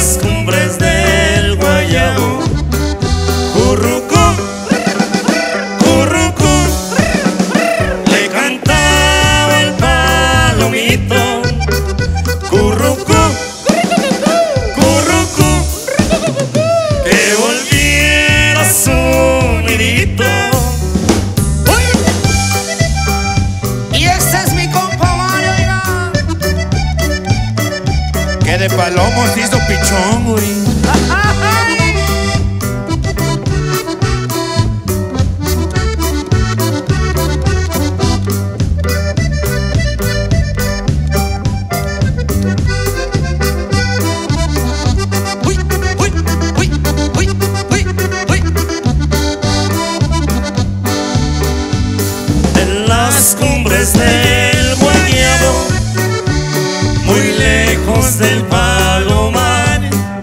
las cumbres del Guayabo. Currucú, currucú, le cantaba el palomito. Currucú, currucú, que volviera a su nidito. Y este es mi compa Mario, oiga, Que de palomo se hizo pichón, güey. uy, uy, uy, uy, uy, uy. En las cumbres del Guayabo, muy lejos del Palomar,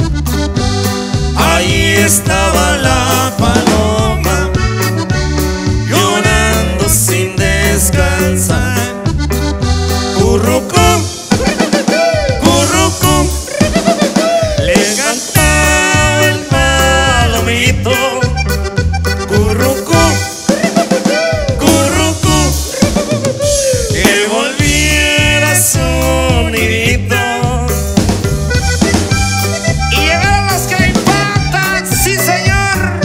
ahí estaba la paloma, llorando sin descansar. Currucú, currucú, le cantaba el palomito. Currucú, currucú, que volviera a su nidito. Y llegaron los que impactan, sí señor.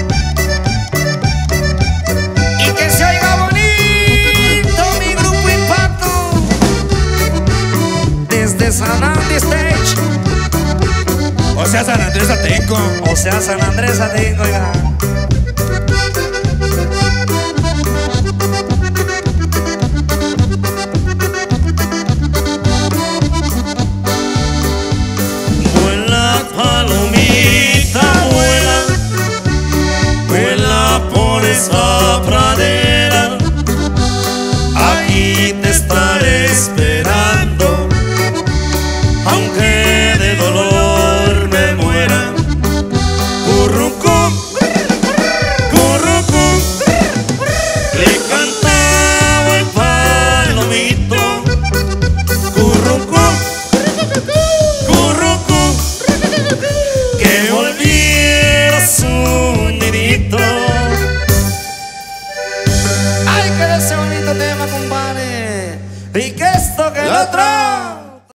Y que se oiga bonito mi grupo Impacto. Desde San Andrés Stage, O sea, San Andrés Atenco. o sea San Andrés Atenco, oiga.